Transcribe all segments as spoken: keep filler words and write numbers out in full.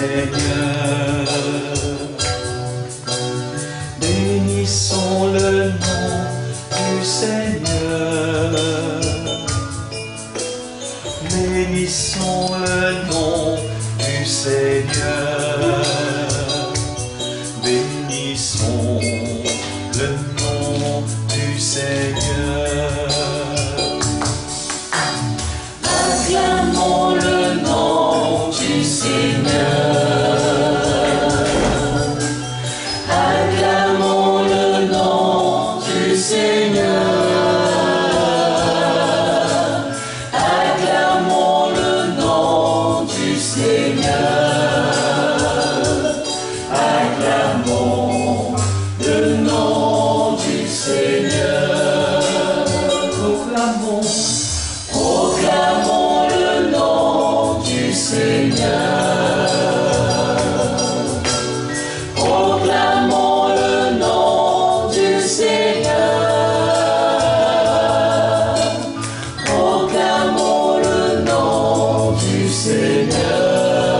Seigneur. Bénissons le nom du Seigneur. Bénissons le nom du Seigneur. Bénissons le nom du Seigneur. Acclamons le nom du Seigneur. Acclamons le nom du Seigneur. Acclamons le nom du Seigneur. Acclamons le nom du Seigneur. Proclamons, Proclamons le nom du Seigneur. Proclamons le nom du Seigneur. Proclamons le nom du Seigneur.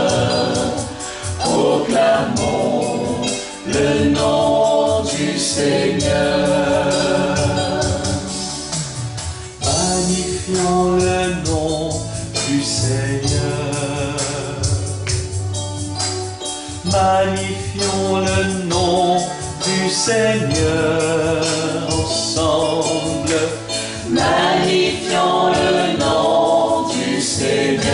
Proclamons le nom du Seigneur. magnifions le nom du Seigneur. Magnifions le nom du Seigneur ensemble. Magnifions le nom du Seigneur.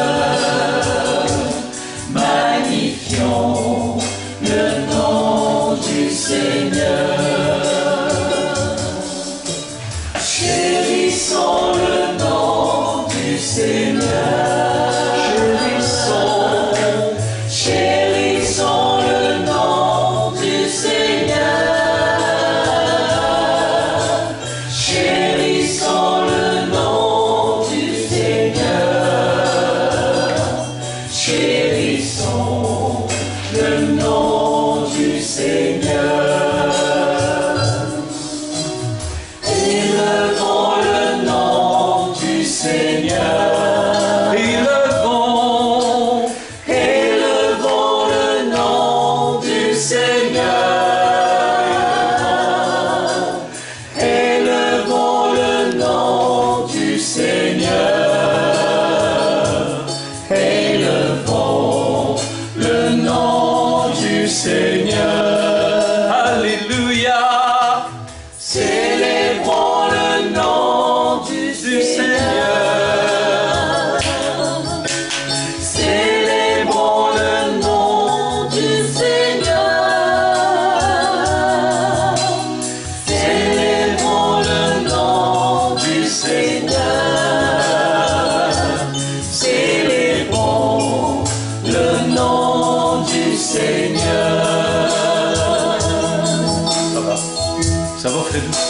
Magnifions le nom du Seigneur. Chérissons le nom du Seigneur. Chérissons, Chérissons le nom du Seigneur. Chérissons le nom du Seigneur. Chérissons le nom du Seigneur. Élevons le nom du Seigneur. élevons, Élevons le nom du Seigneur. Élevons le nom du Seigneur. Élevons le nom du Seigneur. alléluia, Célébrons le nom du du Seigneur. Seigneur. Célébrons le nom du Seigneur. Célébrons le nom du Seigneur. Célébrons le nom du Seigneur. Ça va, ça va Fredou.